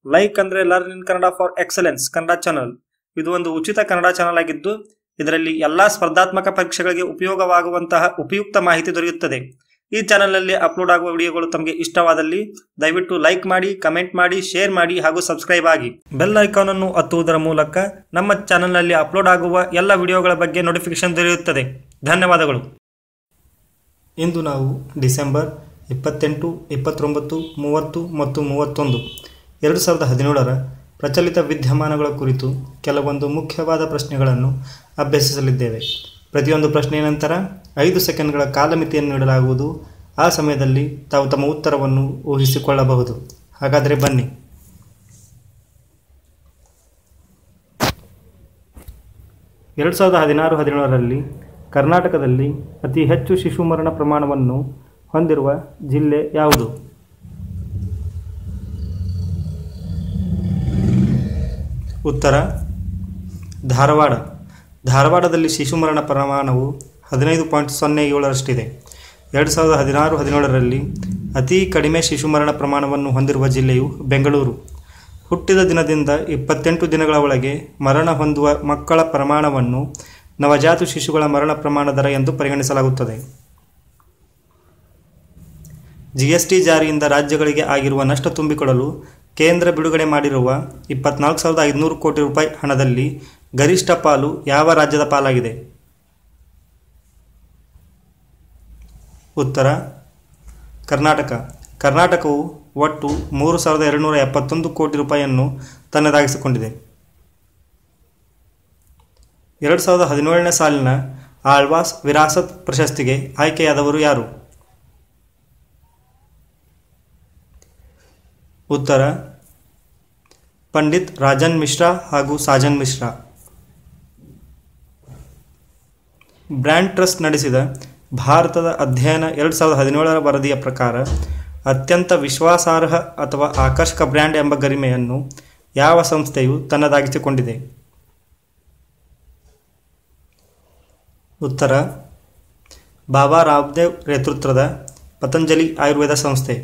Like ಅಂದ್ರೆ learn in Kannada for excellence Kannada channel. ಇದು ಒಂದು ಉಚಿತ ಕನ್ನಡ ಚಾನಲ್ ಆಗಿದ್ದು ಇದರಲ್ಲಿ ಎಲ್ಲಾ ಸ್ಪರ್ಧಾತ್ಮಕ ಪರೀಕ್ಷೆಗಳಿಗೆ ಉಪಯೋಗವಾಗುವಂತಹ ಉಪಯುಕ್ತ ಮಾಹಿತಿ ದೊರೆಯುತ್ತದೆ. ಈ ಚಾನಲ್ನಲ್ಲಿ ಅಪ್ಲೋಡ್ ಆಗುವ ವಿಡಿಯೋಗಳು ತಮಗೆ ಇಷ್ಟವಾದಲ್ಲಿ ದಯವಿಟ್ಟು ಲೈಕ್ ಮಾಡಿ, ಕಮೆಂಟ್ ಮಾಡಿ, ಶೇರ್ ಮಾಡಿ ಹಾಗೂ ಸಬ್ಸ್ಕ್ರೈಬ್ ಆಗಿ. ಬೆಲ್ ಐಕಾನ್ ಅನ್ನು ಒತ್ತುವುದರ ಮೂಲಕ ನಮ್ಮ ಚಾನಲ್ನಲ್ಲಿ ಅಪ್ಲೋಡ್ ಆಗುವ ಎಲ್ಲ ವಿಡಿಯೋಗಳ ಬಗ್ಗೆ ನೋಟಿಫಿಕೇಶನ್ ದೊರೆಯುತ್ತದೆ. ಧನ್ಯವಾದಗಳು. ಇಂದು ನಾವು ಡಿಸೆಂಬರ್ 28, 29, 30 ಮತ್ತು 31, 2017ರ ಪ್ರಚಲಿತ ವಿದ್ಯಮಾನಗಳ ಕುರಿತು ಕೆಲವೊಂದು ಮುಖ್ಯವಾದ ಪ್ರಶ್ನೆಗಳನ್ನು ಅಭ್ಯಸಿಸಲಿದ್ದೇವೆ. ಪ್ರತಿಯೊಂದು ಪ್ರಶ್ನೆಯ ನಂತರ 5 ಸೆಕೆಂಡ್ಗಳ ಕಾಲಮಿತಿಯನ್ನು ನೀಡಲಾಗುವುದು. ಆ ಸಮಯದಲ್ಲಿ ತಾವು ತಮ್ಮ ಉತ್ತರವನ್ನು ಊಹಿಸಿಕೊಳ್ಳಬಹುದು. ಹಾಗಾದರೆ ಬನ್ನಿ. ಎರಡು 2016-17ರಲ್ಲಿ ಕರ್ನಾಟಕದಲ್ಲಿ ಅತಿ ಹೆಚ್ಚು ಶಿಶು ಮರಣ ಪ್ರಮಾಣವನ್ನು ಹೊಂದಿರುವ ಜಿಲ್ಲೆ ಯಾವುದು? ಉತ್ತರ ಧಾರವಾಡ. ಧಾರವಾಡದಲ್ಲಿ ಶಿಶು ಮರಣ ಪ್ರಮಾಣವು 15.07ರಷ್ಟಿದೆ. 2016-17ರಲ್ಲಿ ಅತಿ ಕಡಿಮೆ ಶಿಶು ಮರಣ ಪ್ರಮಾಣವನ್ನು ಹೊಂದಿರುವ ಜಿಲ್ಲೆಯು ಬೆಂಗಳೂರು. ಹುಟ್ಟಿದ ದಿನದಿಂದ 28 ದಿನಗಳ ಒಳಗೆ ಮರಣ ಹೊಂದುವ ಮಕ್ಕಳ ಪ್ರಮಾಣವನ್ನು ನವಜಾತ ಶಿಶುಗಳ ಮರಣ ಪ್ರಮಾಣ ದರ ಎಂದು ಪರಿಗಣಿಸಲಾಗುತ್ತದೆ. GST ಜಾರಿಯಿಂದ ರಾಜ್ಯಗಳಿಗೆ ಆಗಿರುವ ನಷ್ಟ ತುಂಬಿಕೊಡಲು ಕೇಂದ್ರ ಬಿಡುಗಡೆ ಮಾಡಿರುವ 24,500 ಕೋಟಿ ರೂಪಾಯಿ ಹಣದಲ್ಲಿ ಗರಿಷ್ಠ ಪಾಲು ಯಾವ ರಾಜ್ಯದ ಪಾಲಾಗಿದೆ? ಉತ್ತರ ಕರ್ನಾಟಕ. ಕರ್ನಾಟಕವು ಒಟ್ಟು 3,271 ಕೋಟಿ ರೂಪಾಯಿಯನ್ನು ತನ್ನದಾಗಿಸಿಕೊಂಡಿದೆ. 2017ನೇ ಸಾಲಿನ ಆಳ್ವಾಸ್ ವಿರಾಸತ್ ಪ್ರಶಸ್ತಿಗೆ ಆಯ್ಕೆಯಾದವರು ಯಾರು? ಉತ್ತರ ಪಂಡಿತ್ ರಾಜನ್ ಮಿಶ್ರಾ ಹಾಗೂ ಸಾಜನ್ ಮಿಶ್ರಾ. ಬ್ರ್ಯಾಂಡ್ ಟ್ರಸ್ಟ್ ನಡೆಸಿದ ಭಾರತದ ಅಧ್ಯಯನ 2017ರ ವರದಿಯ ಪ್ರಕಾರ ಅತ್ಯಂತ ವಿಶ್ವಾಸಾರ್ಹ ಅಥವಾ ಆಕರ್ಷಕ ಬ್ರ್ಯಾಂಡ್ ಎಂಬ ಗರಿಮೆಯನ್ನು ಯಾವ ಸಂಸ್ಥೆಯು ತನ್ನದಾಗಿಸಿಕೊಂಡಿದೆ? ಉತ್ತರ ಬಾಬಾ ರಾಮ್ದೇವ್ ನೇತೃತ್ವದ ಪತಂಜಲಿ ಆಯುರ್ವೇದ ಸಂಸ್ಥೆ.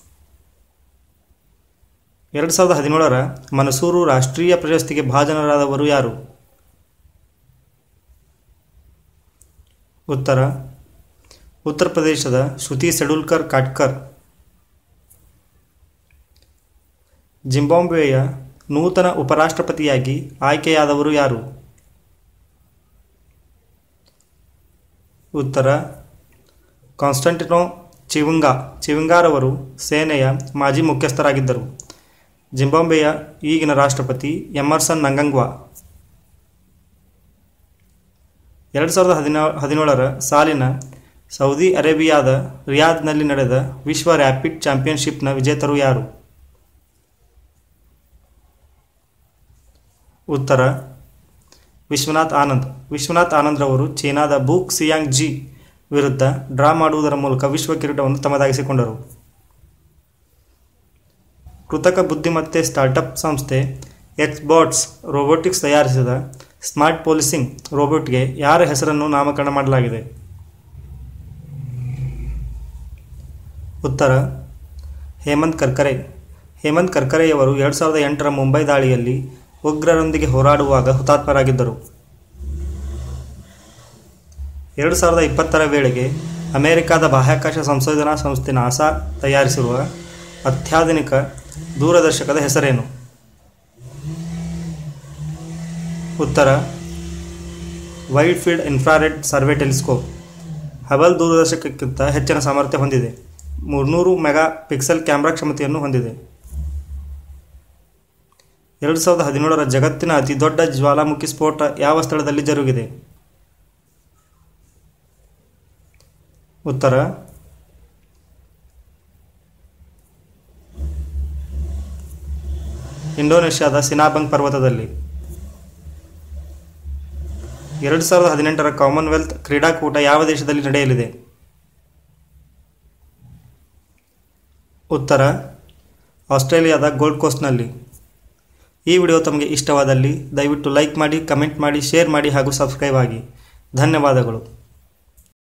2017ರ ಮನಸೂರು ರಾಷ್ಟ್ರೀಯ ಪ್ರಶಸ್ತಿಗೆ ಭಾಜನರಾದವರು ಯಾರು? ಉತ್ತರ ಉತ್ತರ ಪ್ರದೇಶದ ಶ್ರುತಿ ಸೆಡುಲ್ಕರ್ ಕಾಟ್ಕರ್. ಜಿಂಬಾಬ್ವೆಯ ನೂತನ ಉಪರಾಷ್ಟ್ರಪತಿಯಾಗಿ ಆಯ್ಕೆಯಾದವರು ಯಾರು? ಉತ್ತರ ಕಾನ್ಸ್ಟಂಟಿನೋ ಚಿವಿಂಗಾರವರು ಸೇನೆಯ ಮಾಜಿ ಮುಖ್ಯಸ್ಥರಾಗಿದ್ದರು. ಜಿಂಬಾಬ್ವೆಯ ಈಗಿನ ರಾಷ್ಟ್ರಪತಿ ಎಮರ್ಸನ್ ನಂಗಂಗ್ವಾ. 2017ರ ಸಾಲಿನ ಸೌದಿ ಅರೇಬಿಯಾದ ರಿಯಾದ್ನಲ್ಲಿ ನಡೆದ ವಿಶ್ವ ರ್ಯಾಪಿಡ್ ಚಾಂಪಿಯನ್ಶಿಪ್ನ ವಿಜೇತರು ಯಾರು? ಉತ್ತರ ವಿಶ್ವನಾಥ್ ಆನಂದ್. ವಿಶ್ವನಾಥ್ ಆನಂದ್ರವರು ಚೀನಾದ ಬೂಕ್ ಸಿಯಾಂಗ್ ಜಿ ವಿರುದ್ಧ ಡ್ರಾ ಮಾಡುವುದರ ಮೂಲಕ ವಿಶ್ವ ಕಿರೀಟವನ್ನು ತಮ್ಮದಾಗಿಸಿಕೊಂಡರು. ಕೃತಕ ಬುದ್ಧಿಮತ್ತೆ ಸ್ಟಾರ್ಟಪ್ ಸಂಸ್ಥೆ ಎಕ್ಸ್ಬಾಟ್ಸ್ ರೋಬೋಟಿಕ್ಸ್ ತಯಾರಿಸಿದ ಸ್ಮಾರ್ಟ್ ಪೊಲೀಸಿಂಗ್ ರೋಬೋಟ್ಗೆ ಯಾರ ಹೆಸರನ್ನು ನಾಮಕರಣ ಮಾಡಲಾಗಿದೆ? ಉತ್ತರ ಹೇಮಂತ್ ಕರ್ಕರೆ. ಹೇಮಂತ್ ಕರ್ಕರೆಯವರು 2008ರ ಮುಂಬೈ ದಾಳಿಯಲ್ಲಿ ಉಗ್ರರೊಂದಿಗೆ ಹೋರಾಡುವಾಗ ಹುತಾತ್ಮರಾಗಿದ್ದರು. 2020ರ ವೇಳೆಗೆ ಅಮೆರಿಕದ ಬಾಹ್ಯಾಕಾಶ ಸಂಶೋಧನಾ ಸಂಸ್ಥೆ ನಾಸಾ ತಯಾರಿಸಿರುವ ಅತ್ಯಾಧುನಿಕ ದೂರದರ್ಶಕದ ಹೆಸರೇನು? ಉತ್ತರ wide field infrared survey telescope. Hubble ದೂರದರ್ಶಕಕ್ಕಿಂತ ಹೆಚ್ಚಿನ ಸಾಮರ್ಥ್ಯ ಹೊಂದಿದೆ. 300 ಮೆಗಾ ಪಿಕ್ಸೆಲ್ ಕ್ಯಾಮೆರಾ ಕ್ಷಮತೆಯನ್ನು ಹೊಂದಿದೆ. 2017ರ ಜಗತ್ತಿನ ಅತಿ ದೊಡ್ಡ ಜ್ವಾಲಾಮುಖಿ ಸ್ಫೋಟ ಯಾವ ಸ್ಥಳದಲ್ಲಿ ಜರುಗಿದೆ? ಉತ್ತರ ಇಂಡೋನೇಷ್ಯಾದ ಸಿನಾಬಂಗ್ ಪರ್ವತದಲ್ಲಿ. 2018ರ ಕಾಮನ್ವೆಲ್ತ್ ಕ್ರೀಡಾಕೂಟ ಯಾವ ದೇಶದಲ್ಲಿ ನಡೆಯಲಿದೆ? ಉತ್ತರ ಆಸ್ಟ್ರೇಲಿಯಾದ ಗೋಲ್ಡ್ ಕೋಸ್ಟ್ನಲ್ಲಿ. ಈ ವಿಡಿಯೋ ತಮಗೆ ಇಷ್ಟವಾದಲ್ಲಿ ದಯವಿಟ್ಟು ಲೈಕ್ ಮಾಡಿ, ಕಮೆಂಟ್ ಮಾಡಿ, ಶೇರ್ ಮಾಡಿ ಹಾಗೂ ಸಬ್ಸ್ಕ್ರೈಬ್ ಆಗಿ. ಧನ್ಯವಾದಗಳು.